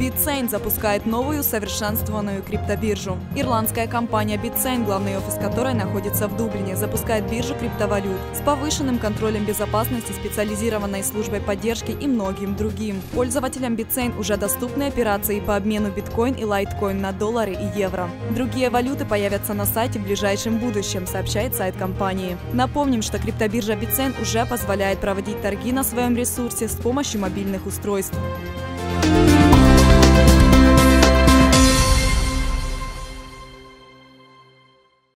Bitsain запускает новую усовершенствованную криптобиржу. Ирландская компания Bitsain, главный офис которой находится в Дублине, запускает биржу криптовалют с повышенным контролем безопасности, специализированной службой поддержки и многим другим. Пользователям Bitsain уже доступны операции по обмену биткоин и лайткоин на доллары и евро. Другие валюты появятся на сайте в ближайшем будущем, сообщает сайт компании. Напомним, что криптобиржа Bitsain уже позволяет проводить торги на своем ресурсе с помощью мобильных устройств.